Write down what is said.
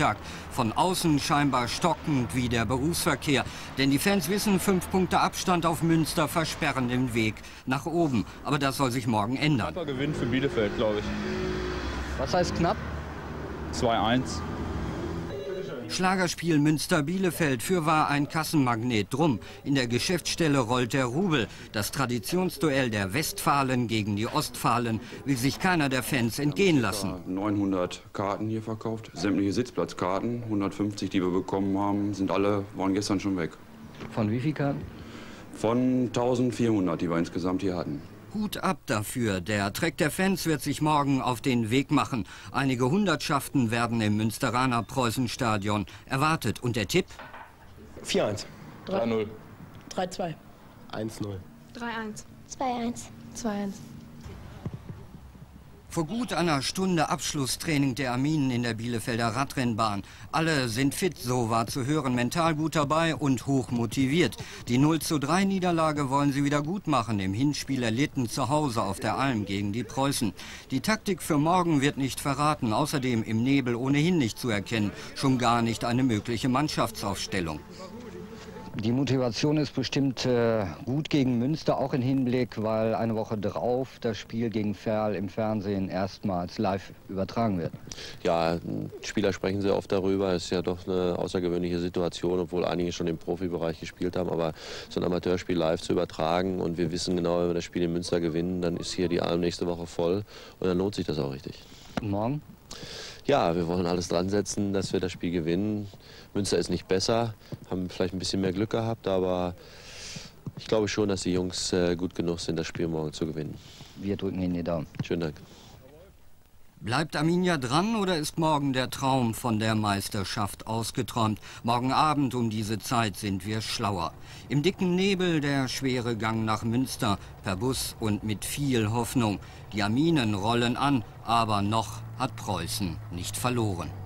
Spieltag. Von außen scheinbar stockend wie der Berufsverkehr. Denn die Fans wissen, 5 Punkte Abstand auf Münster versperren den Weg nach oben. Aber das soll sich morgen ändern. Knapper Gewinn für Bielefeld, glaube ich. Was heißt knapp? 2-1. Schlagerspiel Münster-Bielefeld fürwahr ein Kassenmagnet drum. In der Geschäftsstelle rollt der Rubel. Das Traditionsduell der Westfalen gegen die Ostfalen will sich keiner der Fans entgehen lassen. 900 Karten hier verkauft, sämtliche Sitzplatzkarten, 150, die wir bekommen haben, waren gestern schon weg. Von wie viel Karten? Von 1400, die wir insgesamt hier hatten. Hut ab dafür. Der Treck der Fans wird sich morgen auf den Weg machen. Einige Hundertschaften werden im Münsteraner Preußenstadion erwartet. Und der Tipp? 4-1. 3-0. 3-2. 1-0. 3-1. 2-1. 2-1. Vor gut einer Stunde Abschlusstraining der Arminen in der Bielefelder Radrennbahn. Alle sind fit, so war zu hören, mental gut dabei und hoch motiviert. Die 0:3 Niederlage wollen sie wieder gut machen, im Hinspiel erlitten zu Hause auf der Alm gegen die Preußen. Die Taktik für morgen wird nicht verraten, außerdem im Nebel ohnehin nicht zu erkennen, schon gar nicht eine mögliche Mannschaftsaufstellung. Die Motivation ist bestimmt gut gegen Münster, auch im Hinblick, weil eine Woche drauf das Spiel gegen Verl im Fernsehen erstmals live übertragen wird. Ja, Spieler sprechen sehr oft darüber. Es ist ja doch eine außergewöhnliche Situation, obwohl einige schon im Profibereich gespielt haben. Aber so ein Amateurspiel live zu übertragen und wir wissen genau, wenn wir das Spiel in Münster gewinnen, dann ist hier die Alm nächste Woche voll und dann lohnt sich das auch richtig. Und morgen? Ja, wir wollen alles dran setzen, dass wir das Spiel gewinnen. Münster ist nicht besser, haben vielleicht ein bisschen mehr Glück gehabt, aber ich glaube schon, dass die Jungs gut genug sind, das Spiel morgen zu gewinnen. Wir drücken Ihnen die Daumen. Schönen Dank. Bleibt Arminia dran oder ist morgen der Traum von der Meisterschaft ausgeträumt? Morgen Abend um diese Zeit sind wir schlauer. Im dicken Nebel der schwere Gang nach Münster, per Bus und mit viel Hoffnung. Die Arminen rollen an, aber noch hat Preußen nicht verloren.